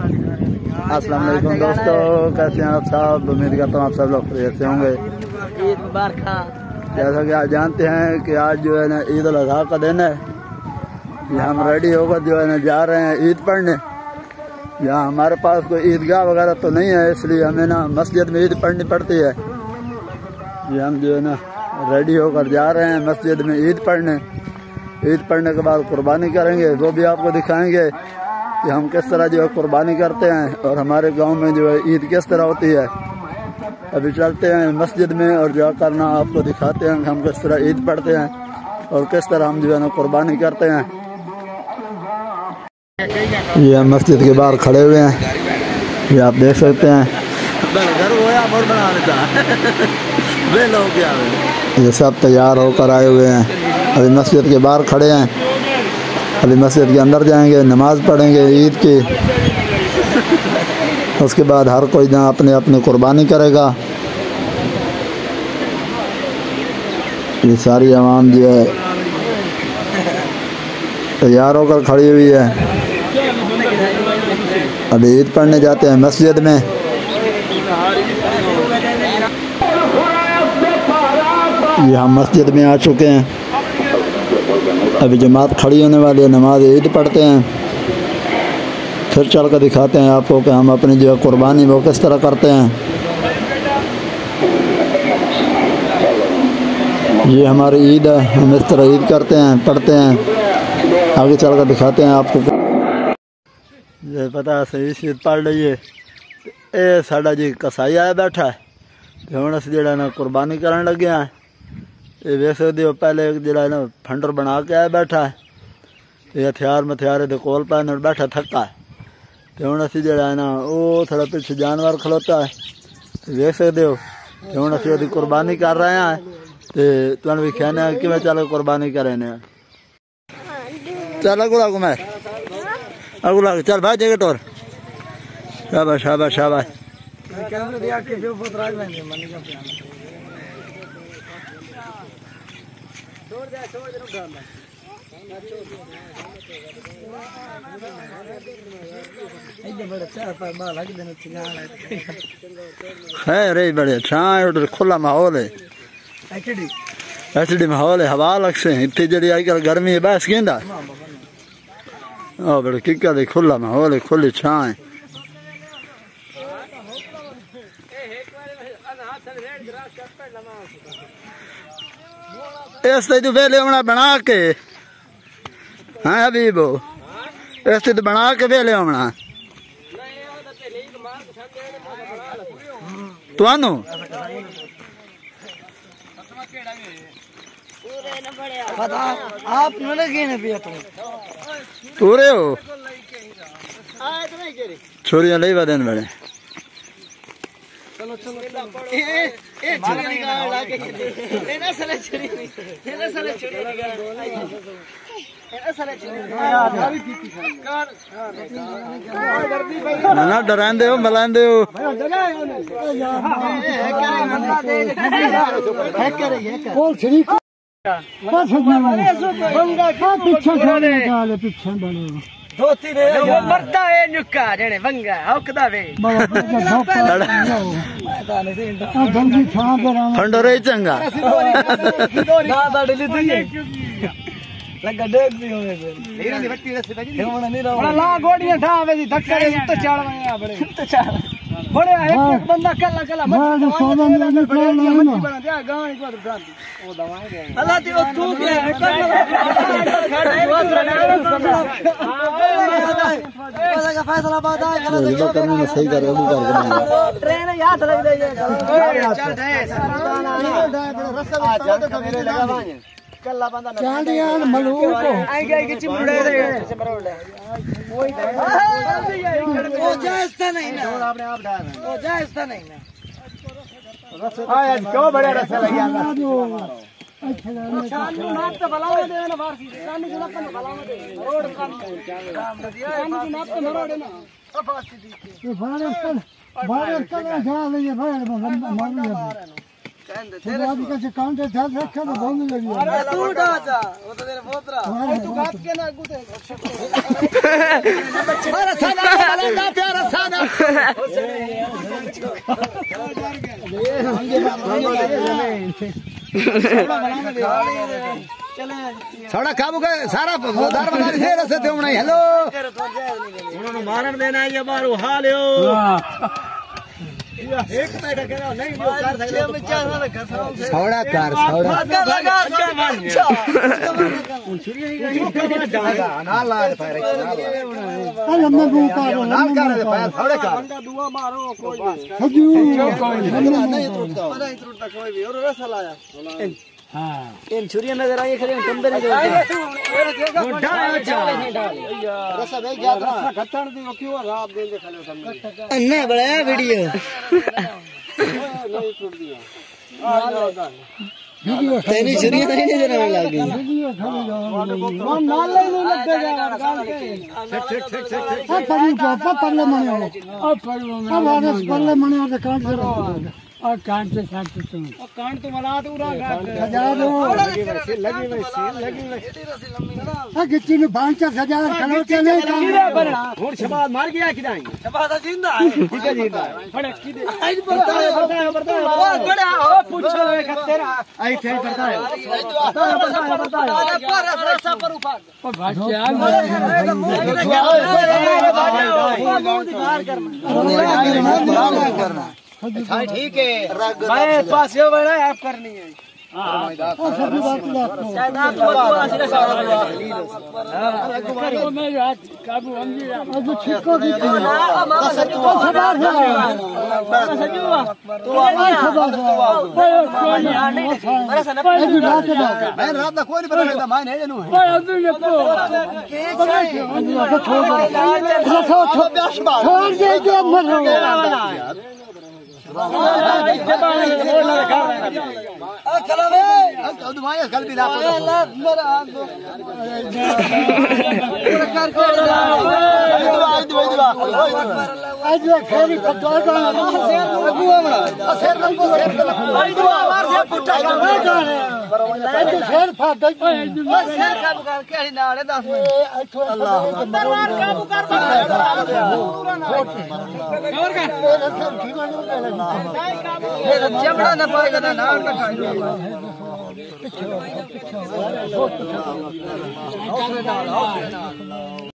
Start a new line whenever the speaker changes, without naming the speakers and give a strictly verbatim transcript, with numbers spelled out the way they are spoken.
अस्सलाम वालेकुम दोस्तों, कैसे हैं आप सब। उम्मीद करता हूँ आप सब लोग खैरियत से होंगे।
ईद मुबारक।
जैसा कि आप जानते हैं कि आज जो है ना ईद उल अज़हा का दिन है। ये हम रेडी होकर जो है ना जा रहे हैं ईद पढ़ने। यहाँ हमारे पास कोई ईदगाह वगैरह तो नहीं है, इसलिए हमें ना मस्जिद में ईद पढ़नी पड़ती है। ये हम जो है ना रेडी होकर जा रहे हैं मस्जिद में ईद पढ़ने। ईद पढ़ने के बाद कुर्बानी करेंगे, वो भी आपको दिखाएंगे कि हम किस तरह जो है कुर्बानी करते हैं और हमारे गांव में जो है ईद किस तरह होती है। अभी चलते हैं मस्जिद में और जो करना आपको दिखाते हैं कि हम किस तरह ईद पढ़ते हैं और किस तरह हम जो है ना कुर्बानी करते हैं। ये हम मस्जिद के बाहर खड़े हुए हैं, ये आप देख सकते हैं। ये सब तैयार होकर आए हुए हैं, अभी मस्जिद के बाहर खड़े हैं। अभी मस्जिद के अंदर जाएंगे, नमाज पढ़ेंगे ईद की। उसके बाद हर कोई जहाँ अपने अपनी कुर्बानी करेगा। ये सारी आवाम जो है तैयार होकर खड़ी हुई है। अभी ईद पढ़ने जाते हैं मस्जिद में। ये हम मस्जिद में आ चुके हैं, अभी जमात खड़ी होने वाली है, नमाज ईद पढ़ते हैं। फिर चल कर दिखाते हैं आपको कि हम अपनी जो कुर्बानी वो किस तरह करते हैं। ये हमारी ईद है, हम इस तरह ईद करते हैं, पढ़ते हैं। आगे चल कर दिखाते हैं आपको। ये पता सही ईद पढ़ लीजिए। ये साडा जी कसाई आया बैठा है, हम अस जो ना कुर्बानी करने लगे हैं। ये वेख सकते हो, पहले एक जो ना फंडर बना के आया बैठा है। ये हथियार मथियार दे कोल पैन और बैठा थका है। तो हम असी जो ना वो थोड़ा पिछले जानवर खलोता है, वेख सकते हो। तो हम असी वो कुर्बानी कर रहे हैं। तो तुम भी कहने कि मैं चलो कुर्बानी करें। चल अगुला को मैं अगुला चल भाई जगह टोर। शाबाश शाबाश शाबाश। है रे बड़े छां खुला माहौल है, एचडी माहौल है, हवा लग से इतनी जड़ी आजकल गर्मी है बस गेंदा। ओ बड़े किका दे खुला माहौल है, खुली छां है। ऐसे तो वेले होना बना के हाँ हबीबो, ऐसे तो बना के वेले होना तुआनो आप तूरे हो छोरियां ले बदन बड़े। चलो चलो ए ए छुरी निकाल लाके ए ना साले छुरी ए ना साले छुरी निकाल ए ना साले छुरी कार ना ना डरांदे हो मलांदे हो है करे है बोल छुरी बस बंगा का पीछे छोड़े निकाले पीछे बने धोती रे वो मरदा है नुका जने बंगा हकदा वे फंडोरे चंगा ना बडली तू लगा देख भी होने से हीरा दी बट्टी रस पे होना नहीं रहा ला गोड़ियां ठावे दी धक्के तो चाड़वा बड़े तो चाड़ बड़े एक बंदा कल्ला कल्ला मत सोना में बना दिया गांव एक बार भ्रांति ओ दवाएं दे अल्लाह ते तू के का फैसला बाद आए गलत करने में सही कर रहे हो ट्रेन याद लग जाएगा चल दे रास्ता तो मेरे लगा कल्ला बंदा चांदियां मलूक को आई गई कि चिमड़े दे ओए ओ जायज़ नहीं ना आपने आप डाल ओ जायज़ नहीं ना आज क्यों बड़े रसा लग गया अच्छा नाप तो बलावा दे ना बाहर से कानी के नाप तो बलावा दे रोड काम काम दिया कानी के नाप तो मरोड़ ना अब फांसी दी ये बाहर कल बाहर कल जा ले बाहर मार तेरे आदमी का काउंट है ध्यान रखना तो बोलने लगी अरे तू उठा जा वो तो तेरे पोतरा अरे तू बात के ना गुते मारा साला वाला प्यारा
थोड़ा काबू का सारा दार बना दे रसे थे उन्हें हेलो उन्होंने मारन देना है ये बार उठा लियो एक पैसा करो नहीं वो कर सकते थोड़ा कर थोड़ा ना ला फायर ना मैं वो करो ना कर फायर थोड़ा कर दुआ मारो कोई नहीं टूटता नहीं टूटता कोई भी और रसा लाया हां इन छुरिया नजर आई खड़े कंबे नहीं जोड़ते मोटा अच्छा रसा भाई गया रसा खत्तन दी क्यों आप दे दे खले सामने नहीं बड़ा वीडियो नहीं टूट दिया वीडियो तेरी छुरिया नहीं नजर आने लगी वीडियो खड़ी जाओ नाल नहीं लगेगा ठीक ठीक ठीक ठीक अब पड़ी जो पल्ले मने अब पड़ी अब आगे पल्ले मने के काट से और कांट से साथ तुम और कांट तो मला तो उड़ा सजा दो लगी वैसे लगी वैसे लगी वैसे आ गिट्टी में बांचा सजा खलो चले और शबाद मार गया किदाई शबाद जिंदा है ठीक है जिंदा है फड़क की दे आज पता है पता है पता है बहुत बड़ा ओ पूछो तेरा आई थे पता है पता है पता है पर रसा पर ऊपर ओ भाग्य करना ठीक है भाई पास ये बड़ा आप करनी है सभी बात शायद आप तो मैं हाथ काबू हम जी अब छिको की सवार है सजुआ तो मैं रात ना कोई नहीं पता लगता मैं नहीं जानू है छोड़ दे के मर चलो बे दुमाया कल भी ला मेरा कर कर आज खेली कटवा का अगुआ बड़ा शेर को शेर आई दुआ मार से पुट्टा कर आज शेर फाट शेर काबू कर के नाले दस में अल्लाह दरबार काबू कर और कर जबड़ा न पाएगा ना नार का खाएगा